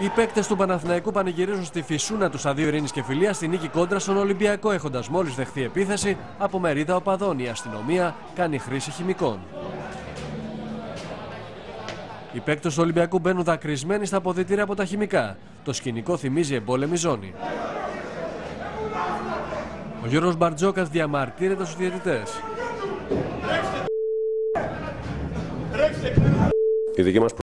Οι παίκτες του Παναθηναϊκού πανηγυρίζουν στη φυσούνα του Σταδίου Ειρήνης και Φιλίας στη νίκη κόντρα στον Ολυμπιακό, έχοντας μόλις δεχθεί επίθεση από μερίδα οπαδών. Η αστυνομία κάνει χρήση χημικών. Οι παίκτες του Ολυμπιακού μπαίνουν δακρυσμένοι στα αποδυτήρια από τα χημικά. Το σκηνικό θυμίζει εμπόλεμη ζώνη. Ο Γιώργος Μπαρτζόκας διαμαρτύρεται στους διαιτητές. Η δική μας